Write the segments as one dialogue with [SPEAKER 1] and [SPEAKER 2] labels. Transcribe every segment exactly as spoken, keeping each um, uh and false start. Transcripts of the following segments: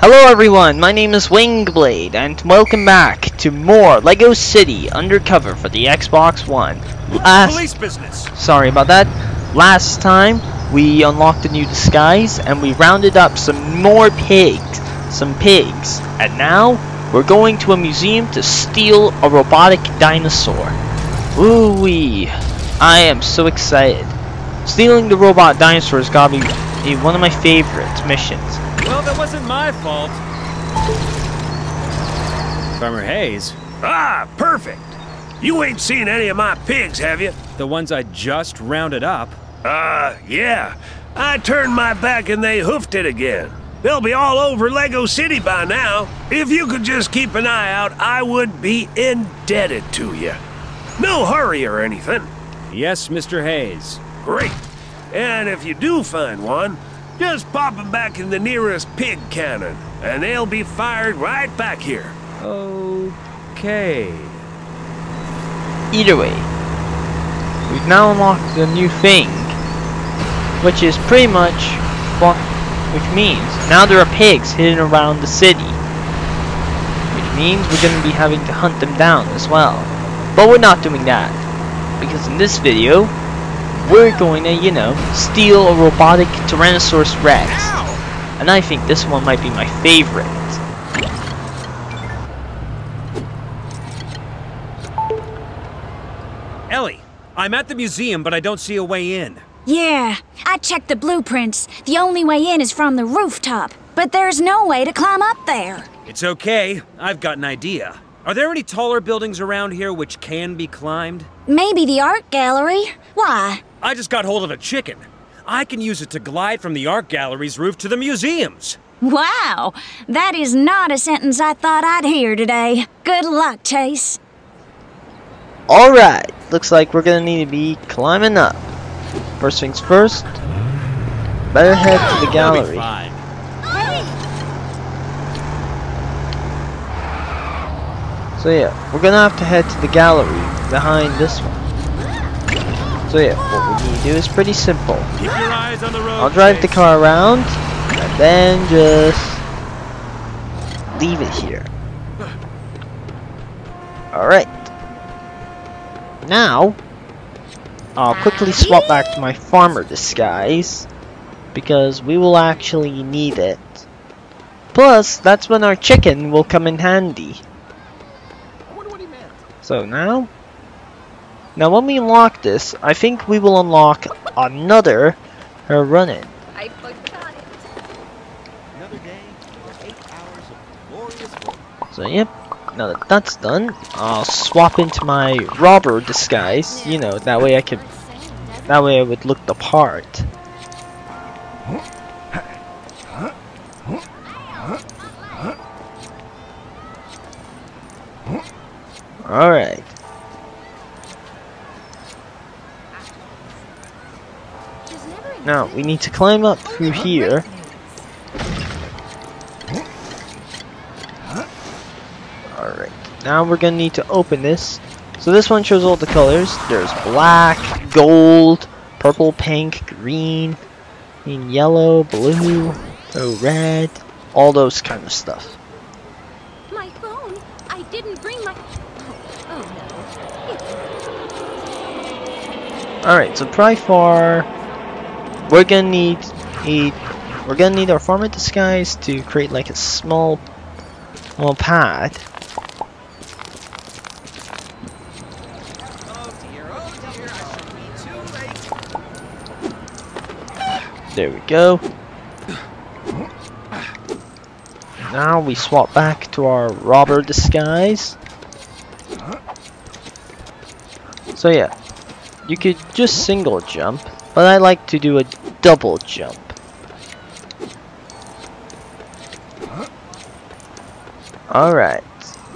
[SPEAKER 1] Hello everyone, my name is Wingblade, and welcome back to more Lego City Undercover for the Xbox One. Last,
[SPEAKER 2] Police business.
[SPEAKER 1] Sorry about that. Last time, we unlocked a new disguise, and we rounded up some more pigs. Some pigs. And now, we're going to a museum to steal a robotic dinosaur. Ooh-wee. I am so excited. Stealing the robot dinosaur has got to be one of my favorite missions.
[SPEAKER 2] Well, that wasn't my fault. Farmer Hayes.
[SPEAKER 3] Ah, perfect. You ain't seen any of my pigs, have you?
[SPEAKER 2] The ones I just rounded up.
[SPEAKER 3] Uh, yeah. I turned my back and they hoofed it again. They'll be all over Lego City by now. If you could just keep an eye out, I would be indebted to you. No hurry or anything.
[SPEAKER 2] Yes, Mister Hayes.
[SPEAKER 3] Great. And if you do find one, just pop them back in the nearest pig cannon, and they'll be fired right back here.
[SPEAKER 2] Okay.
[SPEAKER 1] Either way, we've now unlocked the new thing, which is pretty much what, which means now there are pigs hidden around the city, which means we're going to be having to hunt them down as well. But we're not doing that, because in this video, we're going to, you know, steal a robotic Tyrannosaurus Rex. Ow! And I think this one might be my favorite.
[SPEAKER 2] Ellie, I'm at the museum, but I don't see a way in.
[SPEAKER 4] Yeah, I checked the blueprints. The only way in is from the rooftop, but there's no way to climb up there.
[SPEAKER 2] It's okay. I've got an idea. Are there any taller buildings around here which can be climbed?
[SPEAKER 4] Maybe the art gallery. Why?
[SPEAKER 2] I just got hold of a chicken. I can use it to glide from the art gallery's roof to the museums.
[SPEAKER 4] Wow, that is not a sentence I thought I'd hear today. Good luck, Chase.
[SPEAKER 1] Alright, looks like we're gonna need to be climbing up. First things first, better head to the gallery. So yeah, we're gonna have to head to the gallery behind this one. So yeah, what we need to do is pretty simple.
[SPEAKER 2] Keep your eyes on the road,
[SPEAKER 1] I'll drive
[SPEAKER 2] Chase.
[SPEAKER 1] the car around, and then just leave it here. Alright. Now, I'll quickly swap back to my farmer disguise, because we will actually need it. Plus, that's when our chicken will come in handy. So now, now when we unlock this, I think we will unlock another uh, run-in.
[SPEAKER 5] I forgot it.
[SPEAKER 6] Another day, eight hours of glorious work.
[SPEAKER 1] So yep, now that that's done, I'll swap into my robber disguise. You know, that way I could, that way I would look the part. Alright. Now, we need to climb up through here. Alright. Now we're gonna need to open this. So this one shows all the colors. There's black, gold, purple, pink, green, green, yellow, blue, oh, red, all those kind of stuff.
[SPEAKER 5] My phone. I didn't bring my. Oh, oh no.
[SPEAKER 1] Alright, so probably for we're gonna need a we're gonna need our farmer disguise to create like a small small pad.
[SPEAKER 6] Oh dear, oh dear, I shall be too late.
[SPEAKER 1] There we go. Now we swap back to our robber disguise. So yeah, you could just single jump, but I like to do a double jump. Alright.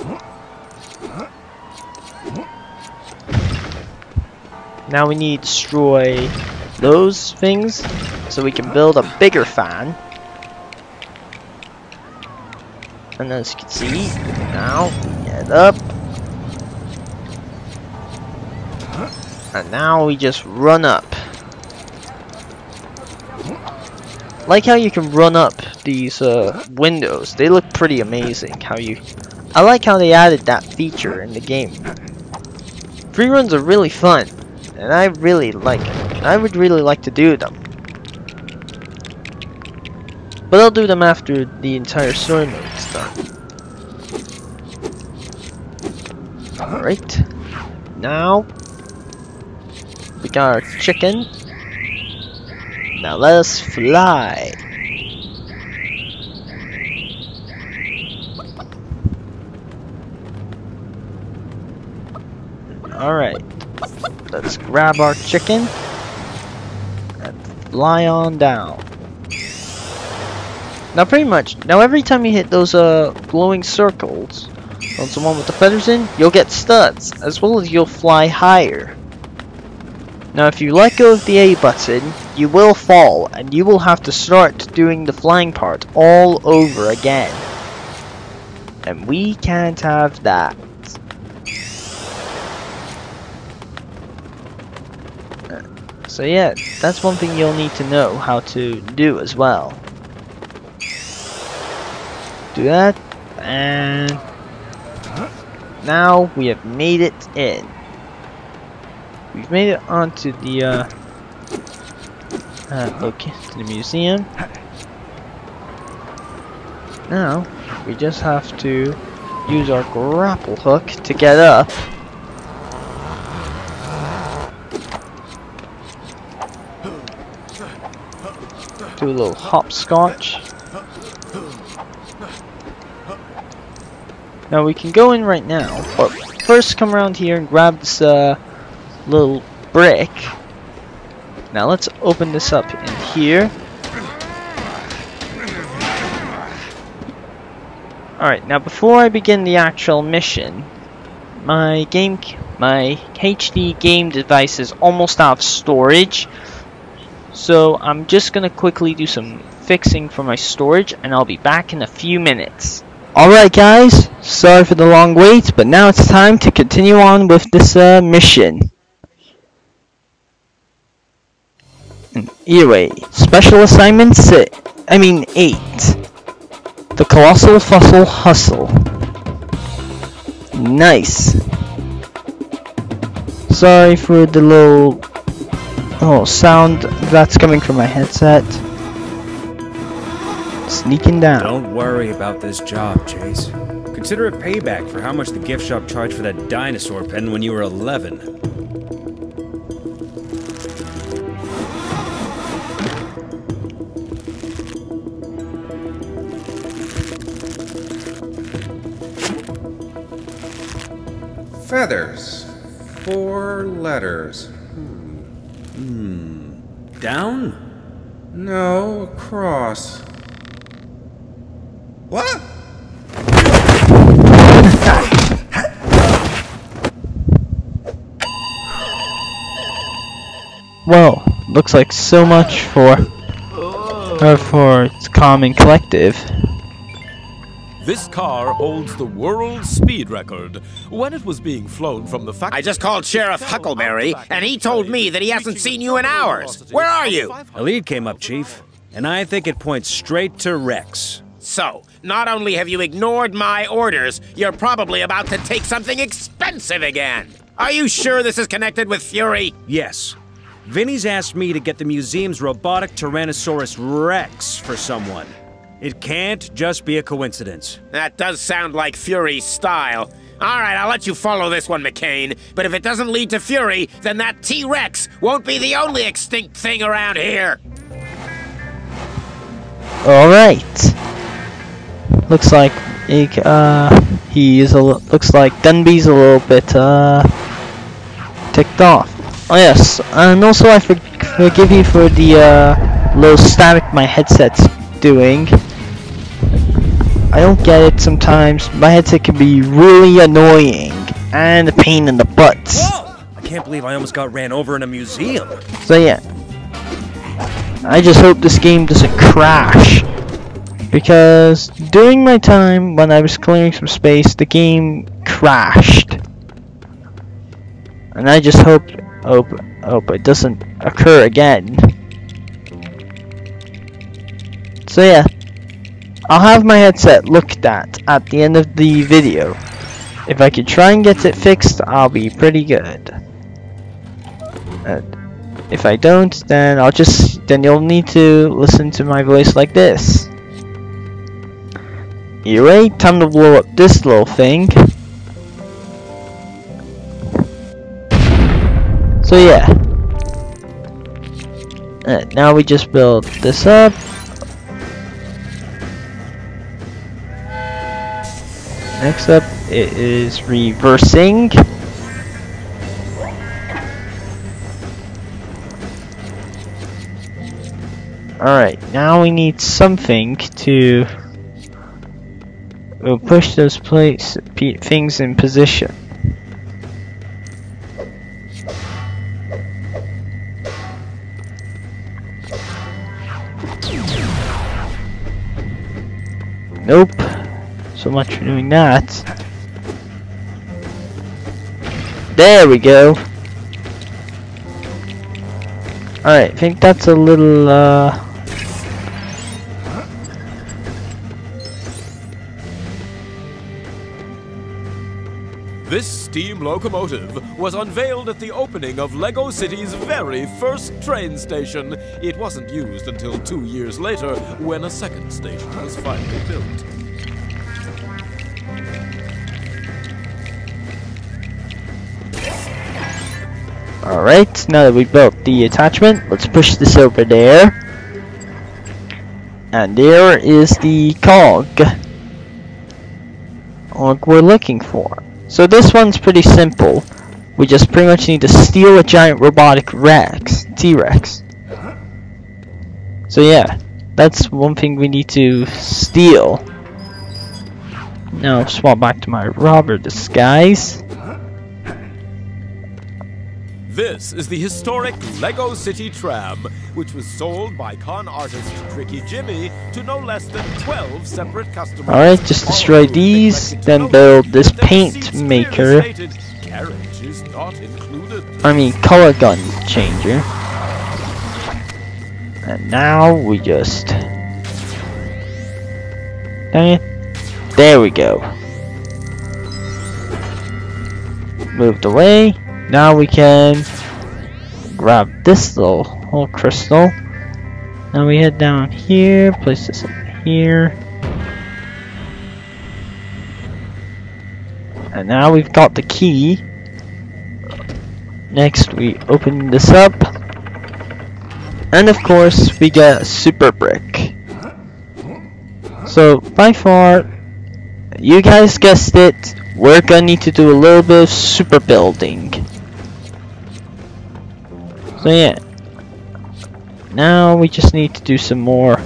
[SPEAKER 1] Now we need to destroy those things so we can build a bigger fan. And as you can see, now get up. And now we just run up. like how you can run up these uh, windows. They look pretty amazing. How you, I like how they added that feature in the game. Free runs are really fun, and I really like it. I would really like to do them, but I'll do them after the entire story mode is done. Alright, now we got our chicken. Now let us fly. Alright, let's grab our chicken and fly on down. Now pretty much, now every time you hit those uh glowing circles on someone with the feathers in, you'll get studs, as well as you'll fly higher. Now if you let go of the A button, you will fall, and you will have to start doing the flying part all over again. And we can't have that. So yeah, that's one thing you'll need to know how to do as well. Do that, and now we have made it in. We've made it onto the uh, uh okay, to the museum. Now we just have to use our grapple hook to get up. Do a little hopscotch. Now we can go in right now, but first come around here and grab this uh, little brick. Now let's open this up in here. Alright, now before I begin the actual mission, my game, my H D game device is almost out of storage. So I'm just gonna quickly do some fixing for my storage, and I'll be back in a few minutes. Alright guys, sorry for the long wait, but now it's time to continue on with this uh, mission. Anyway, special assignment six, I mean eight. The Colossal Fossil Hustle. Nice. Sorry for the little oh sound that's coming from my headset. Sneaking down.
[SPEAKER 2] Don't worry about this job, Chase. Consider it payback for how much the gift shop charged for that dinosaur pen when you were eleven.
[SPEAKER 6] Feathers. Four letters.
[SPEAKER 2] Hmm. Down?
[SPEAKER 6] No, across. What?
[SPEAKER 1] Well, looks like so much for uh, for its calm and collective.
[SPEAKER 7] This car holds the world speed record when it was being flown from the factory.
[SPEAKER 8] I just called Sheriff Huckleberry, and he told me that he hasn't seen you in hours. Where are you?
[SPEAKER 2] A lead came up, Chief, and I think it points straight to Rex.
[SPEAKER 8] So, not only have you ignored my orders, you're probably about to take something expensive again. Are you sure this is connected with Fury?
[SPEAKER 2] Yes. Vinny's asked me to get the museum's robotic Tyrannosaurus Rex for someone. It can't just be a coincidence.
[SPEAKER 8] That does sound like Fury's style. All right, I'll let you follow this one, McCain. But if it doesn't lead to Fury, then that T-Rex won't be the only extinct thing around here.
[SPEAKER 1] All right. Looks like he, uh, he is a looks like Dunby's a little bit uh ticked off. Oh yes, and also I for forgive you for the uh little static my headset's doing. I don't get it sometimes. My headset can be really annoying and a pain in the butt.
[SPEAKER 2] Whoa! I can't believe I almost got ran over in a museum.
[SPEAKER 1] So yeah, I just hope this game doesn't crash, because during my time when I was clearing some space, the game crashed, and I just hope hope hope it doesn't occur again. So yeah, I'll have my headset looked at at the end of the video. If I could try and get it fixed, I'll be pretty good. And if I don't, then I'll just then you'll need to listen to my voice like this. Anyway, time to blow up this little thing. So yeah. Uh, now we just build this up. Next up, it is reversing. Alright, now we need something to we'll push those place things in position. Nope. So much for doing that. There we go. Alright, I think that's a little uh
[SPEAKER 7] This steam locomotive was unveiled at the opening of Lego City's very first train station. It wasn't used until two years later, when a second station was finally built.
[SPEAKER 1] Alright, now that we built the attachment, let's push this over there. And there is the cog. Cog we're looking for. So this one's pretty simple. We just pretty much need to steal a giant robotic Rex, T-Rex. So yeah, that's one thing we need to steal. Now swap back to my robber disguise.
[SPEAKER 7] This is the historic Lego City tram, which was sold by con artist Tricky Jimmy to no less than twelve separate customers.
[SPEAKER 1] Alright, just destroy these, then build this paint maker.
[SPEAKER 7] Carriage is not included.
[SPEAKER 1] I mean, color gun changer. And now we just... Dang it. There we go. Moved away. Now we can grab this little whole crystal. Now we head down here, place this in here. And now we've got the key. Next we open this up. And of course we get a super brick. So by far, you guys guessed it, we're gonna need to do a little bit of super building. So yeah, now we just need to do some more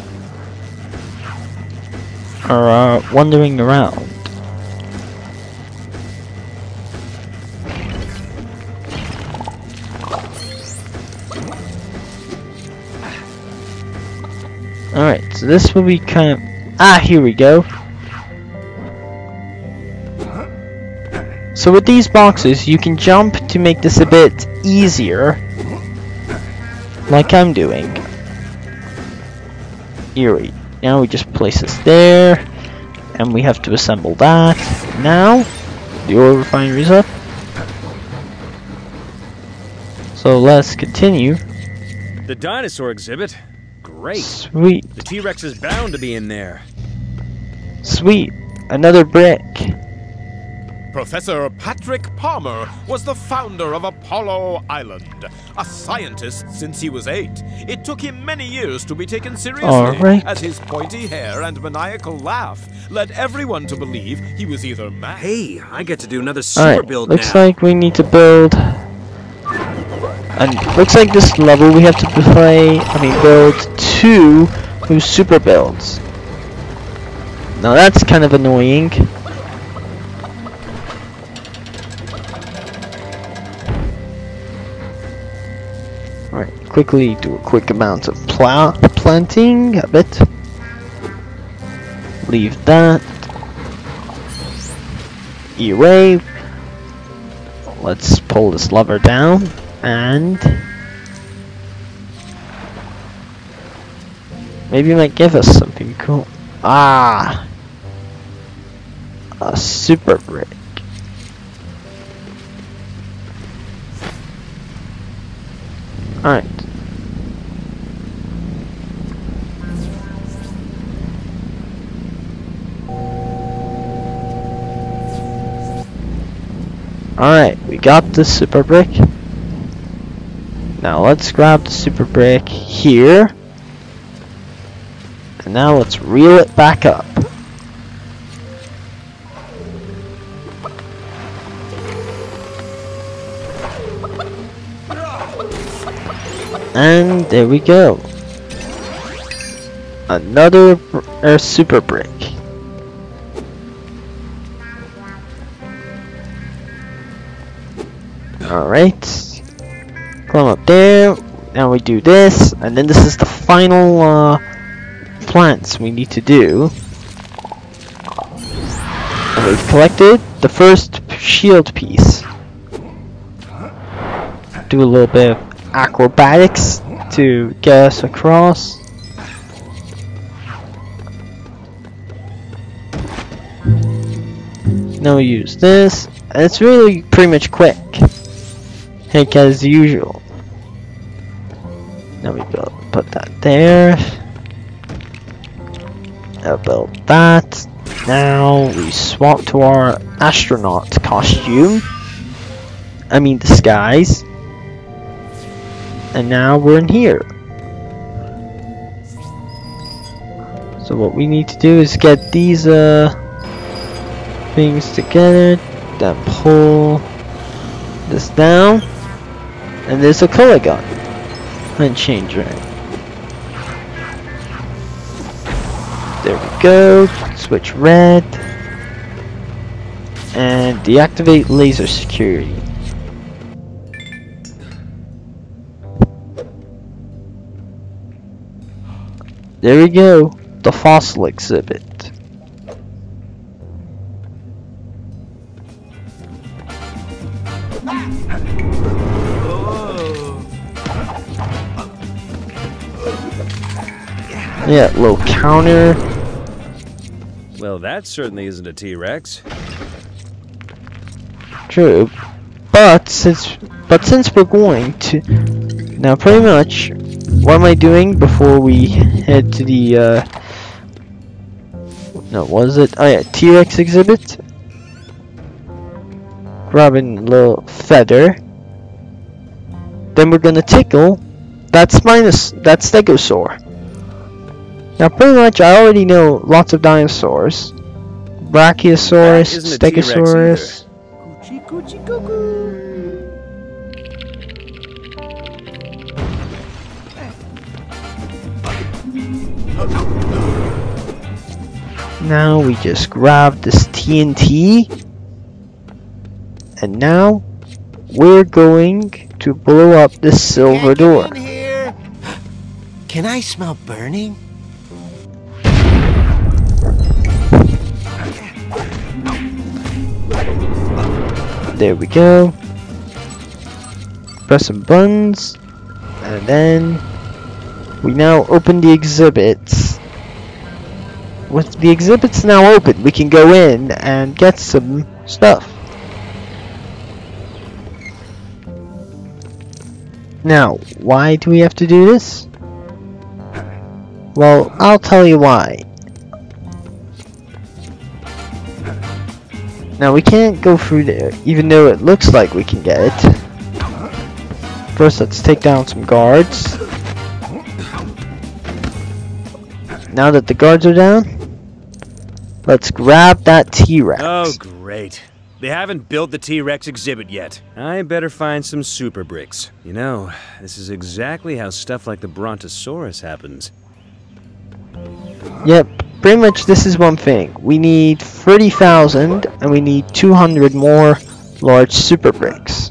[SPEAKER 1] or uh, wandering around. Alright, so this will be kind of... Ah, here we go. So with these boxes, you can jump to make this a bit easier. Like I'm doing. Eerie. Now we just place this there. And we have to assemble that. Now, the oil refinery's up. So let's continue.
[SPEAKER 2] The dinosaur exhibit? Great.
[SPEAKER 1] Sweet.
[SPEAKER 2] The T-Rex is bound to be in there.
[SPEAKER 1] Sweet. Another brick.
[SPEAKER 7] Professor Patrick Palmer was the founder of Apollo Island, a scientist since he was eight. It took him many years to be taken seriously,
[SPEAKER 1] right.
[SPEAKER 7] as his pointy hair and maniacal laugh led everyone to believe he was either mad.
[SPEAKER 2] Hey, I get to do another super
[SPEAKER 1] Alright,
[SPEAKER 2] build
[SPEAKER 1] looks
[SPEAKER 2] now.
[SPEAKER 1] like we need to build... And looks like this level we have to play, I mean build two new super builds. Now that's kind of annoying. Alright, quickly do a quick amount of plow planting, a bit. Leave that. E-ray. Let's pull this lever down. And Maybe it might give us something cool. Ah! A super brick. Alright. Alright, we got the super brick. Now let's grab the super brick here. And now let's reel it back up. And there we go. Another uh, super brick. Alright. Climb up there. Now we do this. And then this is the final uh, plants we need to do. And we've collected the first shield piece. Do a little bit of acrobatics to get us across. Now we use this, and it's really pretty much quick, like as usual. Now we build, put that there. Now build that. Now we swap to our astronaut costume. I mean disguise. And now we're in here. So what we need to do is get these uh things together, then pull this down, and there's a color gun and change it. There we go. Switch red and deactivate laser security. There we go, the fossil exhibit. Yeah, little counter.
[SPEAKER 2] Well, that certainly isn't a T-Rex.
[SPEAKER 1] True, but since but since we're going to now, pretty much, what am I doing before we head to the uh, no, what is it? Oh yeah, T-Rex exhibit. Grabbing a little feather. Then we're gonna tickle that Spinus, that Stegosaur. Now, pretty much, I already know lots of dinosaurs. Brachiosaurus, Stegosaurus.
[SPEAKER 2] Coochie coochie cuckoo.
[SPEAKER 1] Now we just grab this T N T. And now we're going to blow up this silver door.
[SPEAKER 9] In here. Can I smell burning?
[SPEAKER 1] There we go. Press some buttons, and then we now open the exhibits. With the exhibits now open, we can go in and get some stuff. Now, why do we have to do this? Well, I'll tell you why. Now, we can't go through there, even though it looks like we can get it. First, let's take down some guards. Now that the guards are down, let's grab that T-Rex.
[SPEAKER 2] Oh, great. They haven't built the T-Rex exhibit yet. I better find some super bricks. You know, this is exactly how stuff like the Brontosaurus happens.
[SPEAKER 1] Yep, pretty much this is one thing. We need thirty thousand, and we need two hundred more large super bricks.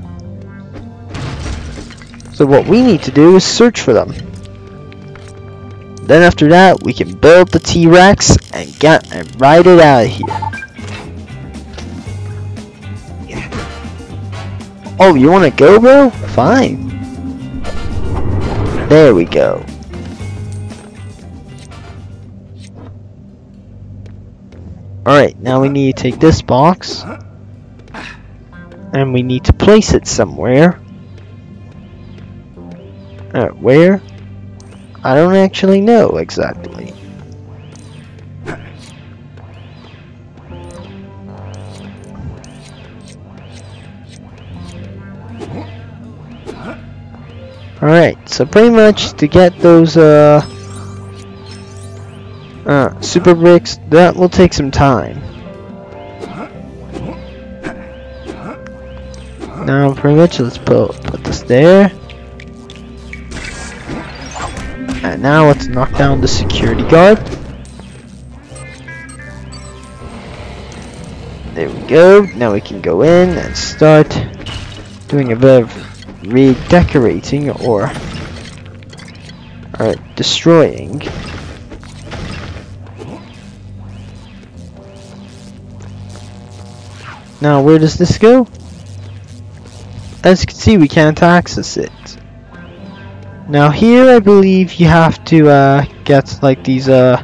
[SPEAKER 1] So what we need to do is search for them. Then after that, we can build the T-Rex and get and ride it out of here. Oh, you want to go, bro? Fine. There we go. Alright, now we need to take this box. And we need to place it somewhere. Uh, where? I don't actually know exactly. Alright, so pretty much to get those uh, uh, super bricks, that will take some time. Now pretty much let's put, put this there. And now let's knock down the security guard. There we go. Now we can go in and start doing a bit of redecorating or, or destroying. Now where does this go? As you can see, we can't access it. Now here I believe you have to uh, get like these uh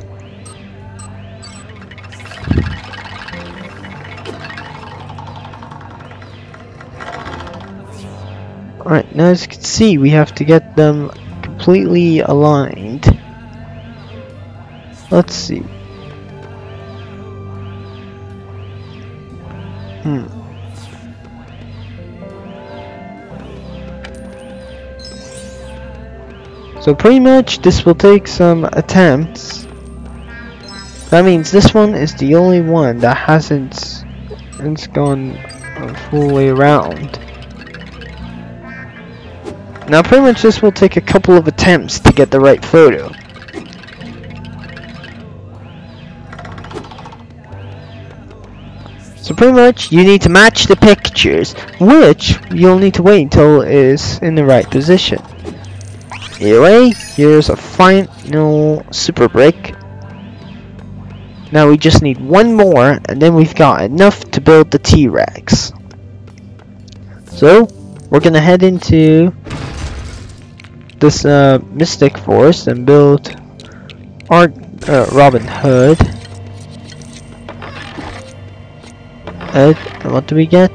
[SPEAKER 1] Alright, now as you can see, we have to get them completely aligned. Let's see. Hmm. So pretty much this will take some attempts. That means this one is the only one that hasn't it's gone a full way around. Now pretty much this will take a couple of attempts to get the right photo. So pretty much you need to match the pictures, which you'll need to wait until it is in the right position. Anyway, here's a final super brick. Now we just need one more, and then we've got enough to build the T-Rex. So, we're gonna head into this uh, Mystic Forest and build our uh, Robin Hood. Uh, what do we get?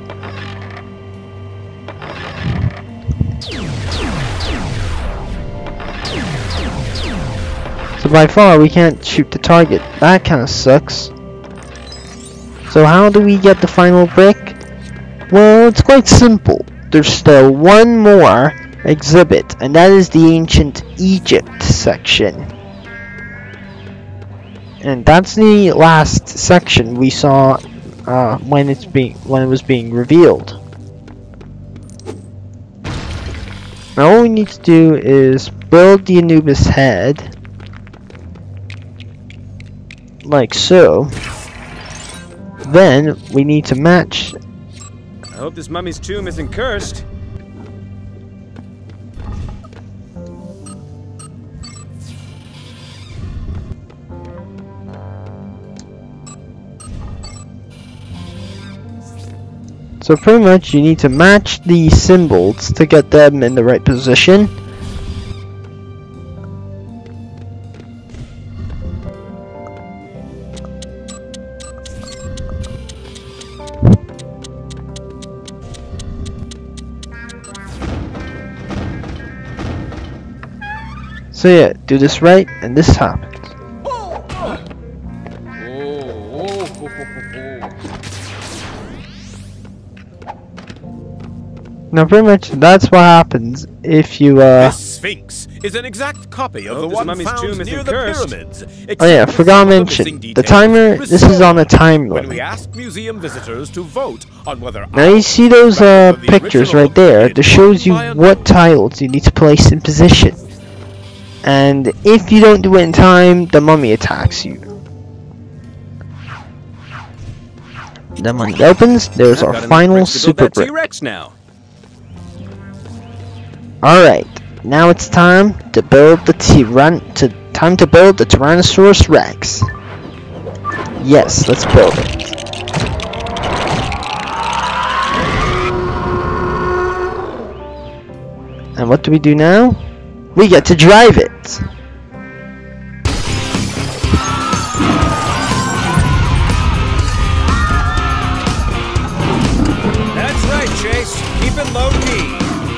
[SPEAKER 1] So by far we can't shoot the target. That kind of sucks. So how do we get the final brick? Well, it's quite simple. There's still one more exhibit, and that is the ancient Egypt section. And that's the last section we saw uh, when it's being when it was being revealed. Now all we need to do is build the Anubis head. Like so. Then we need to match.
[SPEAKER 2] I hope this mummy's tomb isn't cursed.
[SPEAKER 1] So pretty much you need to match the symbols to get them in the right position. So yeah, do this right, and this happens. Now pretty much that's what happens if you uh
[SPEAKER 7] This Sphinx is an exact copy of the one found near the pyramids.
[SPEAKER 1] Oh yeah, I forgot to mention the timer. This is on a time
[SPEAKER 7] When we
[SPEAKER 1] limit.
[SPEAKER 7] asked museum visitors to vote on whether
[SPEAKER 1] Now you see those uh pictures right there that shows you what tiles you need to place in position. And if you don't do it in time, the mummy attacks you. Then when it opens, there's our final super brick.
[SPEAKER 2] T-Rex now.
[SPEAKER 1] Alright, now it's time to build the Tyran to time to build the Tyrannosaurus Rex. Yes, let's build it. And what do we do now? We get to drive it.
[SPEAKER 2] low key.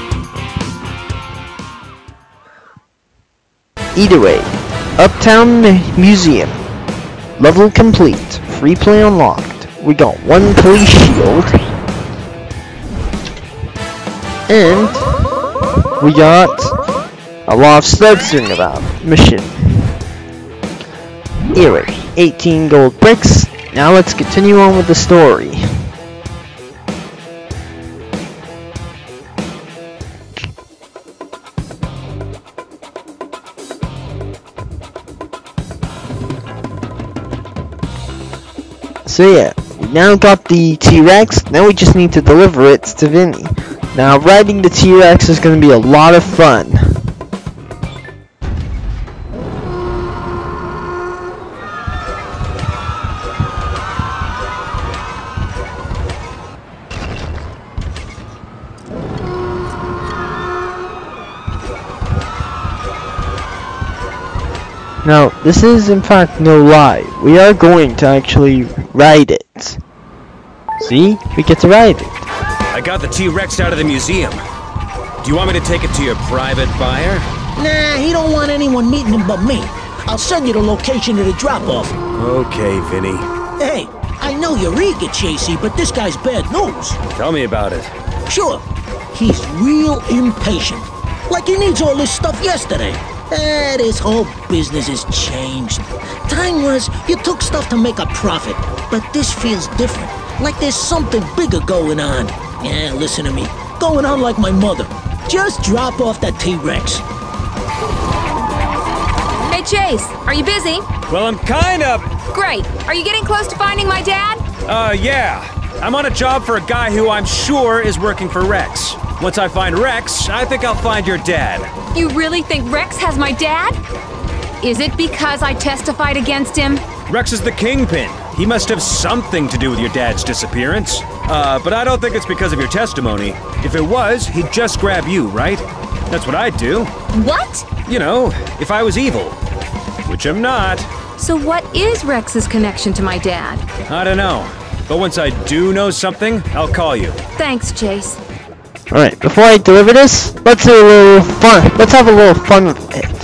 [SPEAKER 1] Either way, Uptown Museum. Level complete. Free play unlocked. We got one police shield. And we got a lot of stuff to learn about. Mission. Anyway, eighteen gold bricks. Now let's continue on with the story. So yeah, we now got the T-Rex, now we just need to deliver it to Vinny. Now riding the T-Rex is going to be a lot of fun. Now, this is in fact no lie. We are going to actually ride it. See? We get to ride it.
[SPEAKER 2] I got the T-Rex out of the museum. Do you want me to take it to your private buyer?
[SPEAKER 10] Nah, he don't want anyone meeting him but me. I'll send you the location of the drop-off.
[SPEAKER 2] Okay, Vinny.
[SPEAKER 10] Hey, I know you're eager, Chasey, but this guy's bad news.
[SPEAKER 2] Tell me about it.
[SPEAKER 10] Sure. He's real impatient. Like he needs all this stuff yesterday. Eh, this whole business has changed. Time was, you took stuff to make a profit. But this feels different. Like there's something bigger going on. Yeah, listen to me. Going on like my mother. Just drop off that T-Rex.
[SPEAKER 5] Hey, Chase, are you busy?
[SPEAKER 2] Well, I'm kind of...
[SPEAKER 5] Great. Are you getting close to finding my dad?
[SPEAKER 2] Uh, yeah. I'm on a job for a guy who I'm sure is working for Rex. Once I find Rex, I think I'll find your dad.
[SPEAKER 5] You really think Rex has my dad? Is it because I testified against him?
[SPEAKER 2] Rex is the kingpin. He must have something to do with your dad's disappearance. Uh, but I don't think it's because of your testimony. If it was, he'd just grab you, right? That's what I'd do.
[SPEAKER 5] What?
[SPEAKER 2] You know, if I was evil. Which I'm not.
[SPEAKER 5] So what is Rex's connection to my dad?
[SPEAKER 2] I don't know. But once I do know something, I'll call you.
[SPEAKER 5] Thanks, Chase.
[SPEAKER 1] Alright, before I deliver this, let's do a little fun. Let's have a little fun with it.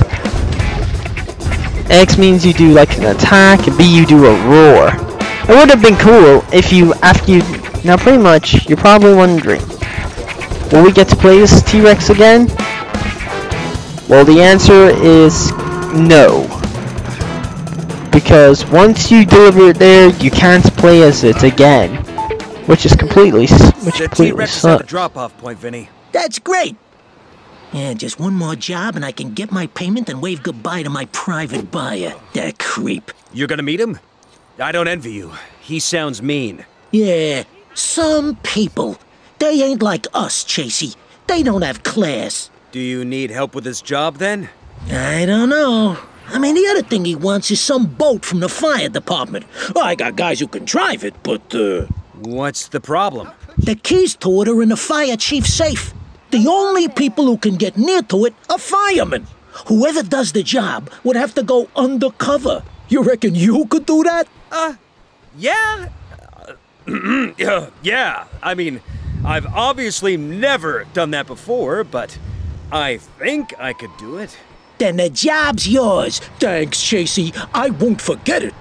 [SPEAKER 1] X means you do like an attack, and B you do a roar. It would have been cool if you, after you, now pretty much, you're probably wondering, will we get to play this T-Rex again? Well, the answer is no. Because once you deliver it there, you can't play as it again. Which is completely, which
[SPEAKER 2] The
[SPEAKER 1] completely
[SPEAKER 2] T-Rex is at the
[SPEAKER 1] sucks.
[SPEAKER 2] drop-off point, Vinny.
[SPEAKER 10] That's great. Yeah, just one more job and I can get my payment and wave goodbye to my private buyer. That creep.
[SPEAKER 2] You're gonna meet him? I don't envy you. He sounds mean.
[SPEAKER 10] Yeah, some people. They ain't like us, Chasey. They don't have class.
[SPEAKER 2] Do you need help with this job, then?
[SPEAKER 10] I don't know. I mean, the other thing he wants is some boat from the fire department. Well, I got guys who can drive it, but, uh...
[SPEAKER 2] What's the problem?
[SPEAKER 10] The keys to it are in the fire chief's safe. The only people who can get near to it are firemen. Whoever does the job would have to go undercover. You reckon you could do that?
[SPEAKER 2] Uh, yeah. Uh, yeah, I mean, I've obviously never done that before, but I think I could do it.
[SPEAKER 10] Then the job's yours. Thanks, Chasey. I won't forget it.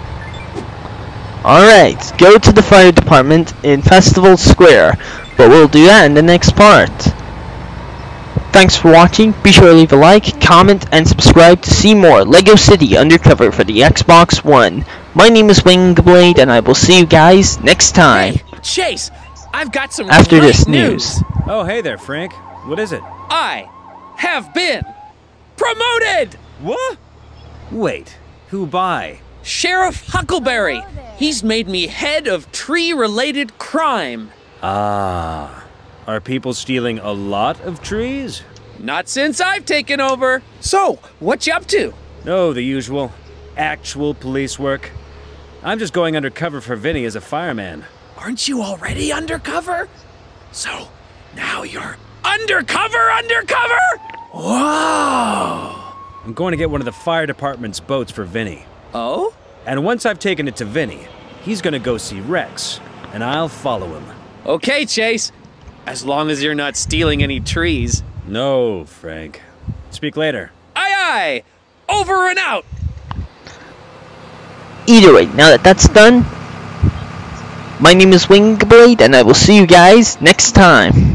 [SPEAKER 1] Alright, go to the fire department in Festival Square, but we'll do that in the next part. Thanks for watching, be sure to leave a like, comment, and subscribe to see more Lego City Undercover for the Xbox One. My name is Wingblade, and I will see you guys next time.
[SPEAKER 6] Hey, Chase, I've got some
[SPEAKER 1] After
[SPEAKER 6] great
[SPEAKER 1] this news.
[SPEAKER 2] Oh, hey there, Frank. What is it?
[SPEAKER 6] I have been promoted!
[SPEAKER 2] What? Wait, who by?
[SPEAKER 6] Sheriff Huckleberry. He's made me head of tree-related crime.
[SPEAKER 2] Ah. Are people stealing a lot of trees?
[SPEAKER 6] Not since I've taken over. So, what you up to?
[SPEAKER 2] No, the usual. Actual police work. I'm just going undercover for Vinny as a fireman.
[SPEAKER 6] Aren't you already undercover? So, now you're undercover undercover? Whoa!
[SPEAKER 2] I'm going to get one of the fire department's boats for Vinny.
[SPEAKER 6] Oh?
[SPEAKER 2] And once I've taken it to Vinny, he's gonna go see Rex, and I'll follow him.
[SPEAKER 6] Okay, Chase.
[SPEAKER 11] As long as you're not stealing any trees.
[SPEAKER 2] No, Frank. Speak later.
[SPEAKER 11] Aye aye! Over and out!
[SPEAKER 1] Either way, now that that's done, my name is Wingblade, and I will see you guys next time.